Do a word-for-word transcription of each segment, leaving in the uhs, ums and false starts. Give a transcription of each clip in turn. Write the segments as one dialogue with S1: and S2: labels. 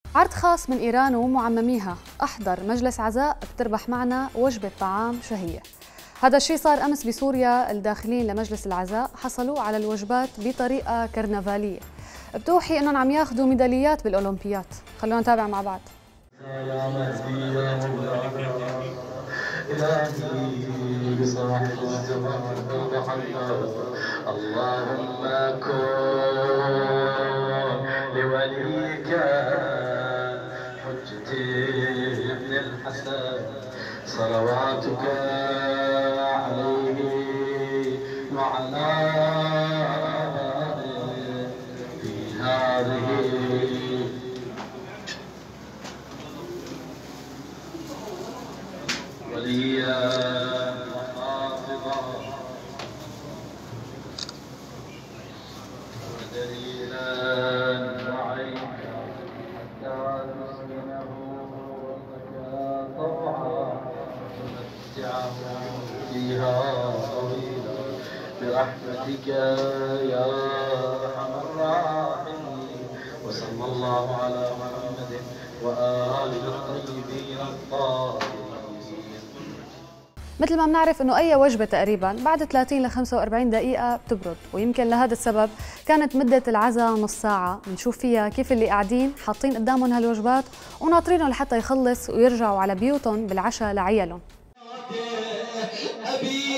S1: عرض خاص من إيران ومعمميها، أحضر مجلس عزاء بتربح معنا وجبة طعام شهية. هذا الشيء صار أمس بسوريا، الداخلين لمجلس العزاء حصلوا على الوجبات بطريقة كرنفالية بتوحي أنهم عم ياخذوا ميداليات بالأولمبيات. خلونا نتابع مع بعض.
S2: اللهم كن لوليك حجة ابن الحسن صلواتك عليه وعلى في هذه وليا وحافظا ودليلا وعينا حتى تسكنه طوعا وتمتعه فيها طويلا برحمتك يا ارحم الراحمين. وصلى الله على محمد وآله الطيبين الطاهرين.
S1: مثل ما بنعرف انه اي وجبه تقريبا بعد ثلاثين ل خمسة وأربعين دقيقه بتبرد، ويمكن لهذا السبب كانت مده العزاء نص ساعه، بنشوف فيها كيف اللي قاعدين حاطين قدامهم هالوجبات وناطرينهم لحتى يخلص ويرجعوا على بيوتهم بالعشاء لعيالهم.
S2: أبي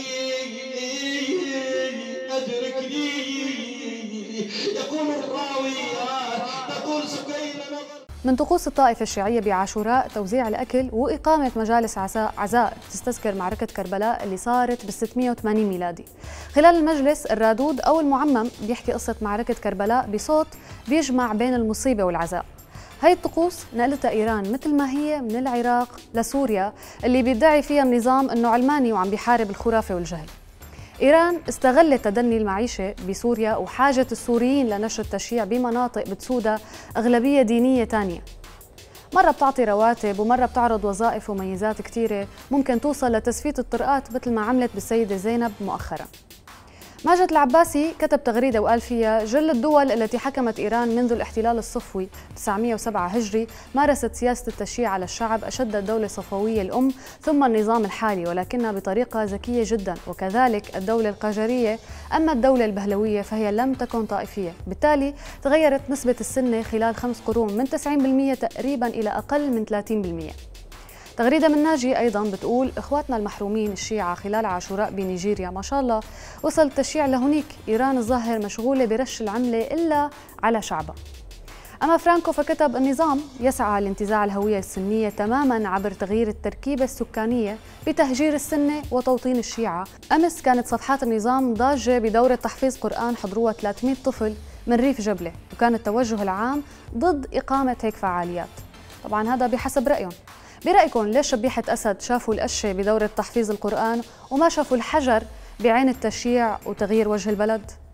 S2: أدركني يقول الراوي تقول سكينة نظر.
S1: من طقوس الطائفة الشيعية بعاشوراء توزيع الأكل وإقامة مجالس عزاء عزاء تستذكر معركة كربلاء اللي صارت بال ستمئة وثمانين ميلادي. خلال المجلس الرادود أو المعمم بيحكي قصة معركة كربلاء بصوت بيجمع بين المصيبة والعزاء. هاي الطقوس نقلتها إيران مثل ما هي من العراق لسوريا اللي بيدعي فيها النظام أنه علماني وعم بيحارب الخرافة والجهل. إيران استغلت تدني المعيشة بسوريا وحاجة السوريين لنشر التشييع بمناطق بتسودها أغلبية دينية تانية. مرة بتعطي رواتب ومرة بتعرض وظائف وميزات كتيرة ممكن توصل لتسفية الطرقات مثل ما عملت بالسيدة زينب مؤخراً. ماجد العباسي كتب تغريدة وقال فيها: جل الدول التي حكمت إيران منذ الاحتلال الصفوي تسعمئة وسبعة هجري مارست سياسة التشييع على الشعب أشد الدولة الصفوية الأم ثم النظام الحالي، ولكنها بطريقة ذكية جدا، وكذلك الدولة القجرية. أما الدولة البهلوية فهي لم تكن طائفية، بالتالي تغيرت نسبة السنة خلال خمس قرون من تسعين بالمئة تقريبا إلى أقل من ثلاثين بالمئة. تغريدة من ناجي أيضاً بتقول: إخواتنا المحرومين الشيعة خلال عاشوراء بنيجيريا ما شاء الله وصل التشييع لهونيك، إيران الظاهر مشغولة برش العملة إلا على شعبها. أما فرانكو فكتب: النظام يسعى لانتزاع الهوية السنية تماماً عبر تغيير التركيبة السكانية بتهجير السنة وتوطين الشيعة. أمس كانت صفحات النظام ضاجة بدورة تحفيظ قرآن حضروها ثلاثمئة طفل من ريف جبلة، وكان التوجه العام ضد إقامة هيك فعاليات. طبعاً هذا بحسب رأيهم. برأيكم ليش شبيحة أسد شافوا القشة بدورة تحفيظ القرآن وما شافوا الحجر بعين التشييع وتغيير وجه البلد؟